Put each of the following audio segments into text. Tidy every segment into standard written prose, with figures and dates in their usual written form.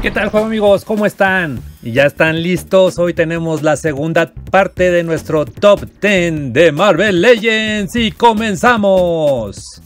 ¿Qué tal, juego amigos? ¿Cómo están? ¿Ya están listos? Hoy tenemos la segunda parte de nuestro Top 10 de Marvel Legends y comenzamos.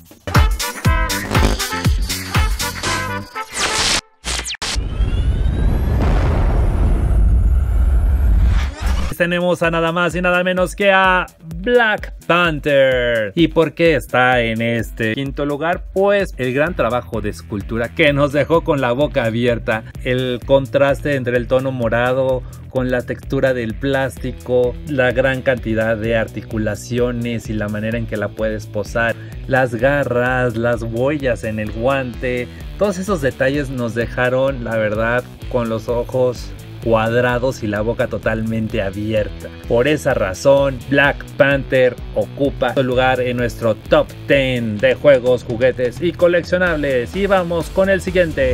Tenemos a nada más y nada menos que a Black Panther. ¿Y por qué está en este quinto lugar? Pues el gran trabajo de escultura que nos dejó con la boca abierta. El contraste entre el tono morado con la textura del plástico, la gran cantidad de articulaciones y la manera en que la puedes posar, las garras, las huellas en el guante. Todos esos detalles nos dejaron, la verdad, con los ojos cuadrados y la boca totalmente abierta. Por esa razón, Black Panther ocupa su lugar en nuestro top 10 de juegos, juguetes y coleccionables. Y vamos con el siguiente.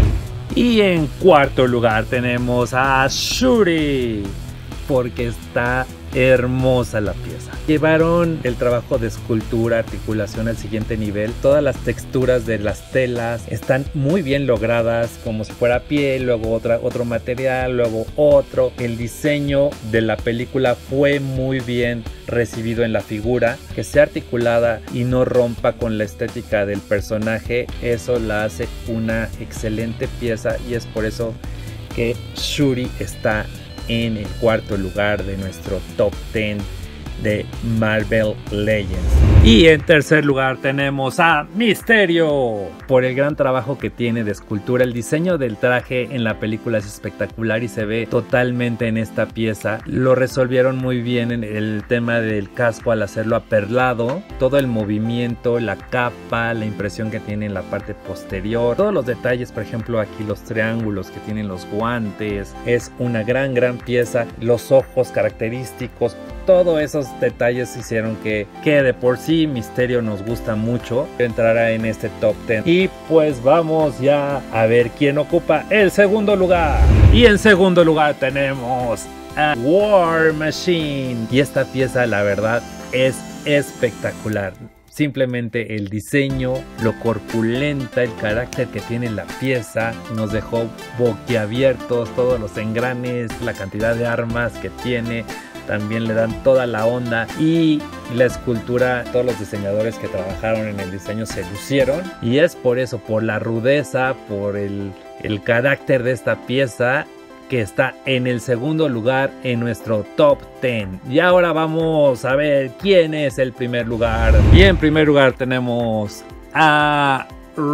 Y en cuarto lugar tenemos a Shuri, porque está hermosa la pieza. Llevaron el trabajo de escultura, articulación al siguiente nivel. Todas las texturas de las telas están muy bien logradas, como si fuera piel, luego otro material, luego otro. El diseño de la película fue muy bien recibido en la figura. Que sea articulada y no rompa con la estética del personaje, eso la hace una excelente pieza, y es por eso que Shuri está en el cuarto lugar de nuestro top 10 de Marvel Legends. Y en tercer lugar tenemos a Mysterio, por el gran trabajo que tiene de escultura. El diseño del traje en la película es espectacular y se ve totalmente en esta pieza. Lo resolvieron muy bien en el tema del casco al hacerlo aperlado. Todo el movimiento, la capa, la impresión que tiene en la parte posterior, todos los detalles, por ejemplo aquí los triángulos que tienen los guantes, es una gran pieza. Los ojos característicos, todos esos detalles hicieron que de por sí Mysterio nos gusta mucho. Entrará en este top 10. Y pues vamos ya a ver quién ocupa el segundo lugar. Y en segundo lugar tenemos a War Machine. Y esta pieza, la verdad, es espectacular. Simplemente el diseño, lo corpulenta, el carácter que tiene la pieza, nos dejó boquiabiertos. Todos los engranes, la cantidad de armas que tiene, también le dan toda la onda, y la escultura, todos los diseñadores que trabajaron en el diseño se lucieron, y es por eso, por la rudeza, por el carácter de esta pieza, que está en el segundo lugar en nuestro top 10. Y ahora vamos a ver quién es el primer lugar. Y en primer lugar tenemos a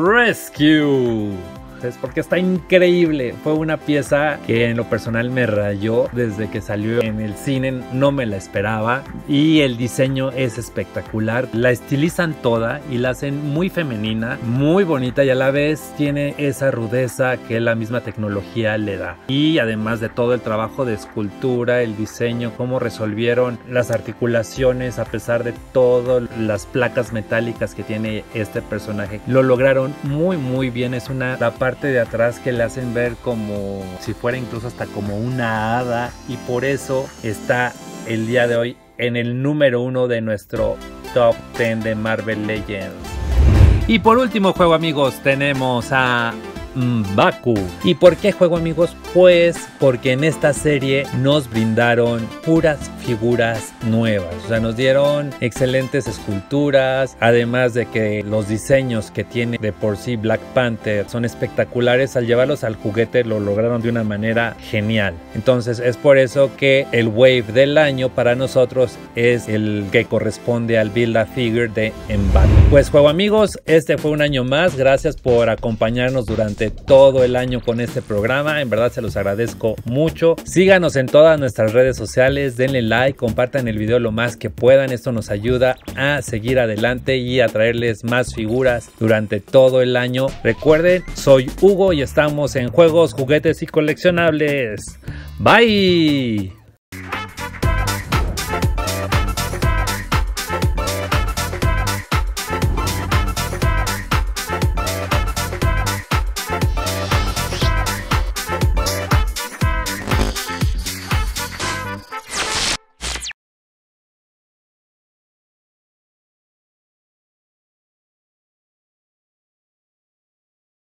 Rescue. Es porque está increíble. Fue una pieza que en lo personal me rayó desde que salió en el cine. No me la esperaba, y el diseño es espectacular. La estilizan toda y la hacen muy femenina, muy bonita, y a la vez tiene esa rudeza que la misma tecnología le da. Y además de todo el trabajo de escultura, el diseño, cómo resolvieron las articulaciones a pesar de todas las placas metálicas que tiene este personaje, lo lograron muy bien. Es la parte de atrás que le hacen ver como si fuera incluso hasta como una hada, y por eso está el día de hoy en el número 1 de nuestro top 10 de Marvel Legends. Y por último, juego amigos, tenemos a M'Baku. ¿Y por qué juego amigos? Pues porque en esta serie nos brindaron puras figuras nuevas, o sea, nos dieron excelentes esculturas, además de que los diseños que tiene de por sí Black Panther son espectaculares. Al llevarlos al juguete lo lograron de una manera genial. Entonces es por eso que el wave del año para nosotros es el que corresponde al Build-A-Figure de M'Baku. Pues juego amigos, este fue un año más. Gracias por acompañarnos durante todo el año con este programa. En verdad se los agradezco mucho. Síganos en todas nuestras redes sociales, denle like, compartan el video lo más que puedan. Esto nos ayuda a seguir adelante y a traerles más figuras durante todo el año. Recuerden, soy Hugo y estamos en Juegos, Juguetes y Coleccionables. Bye.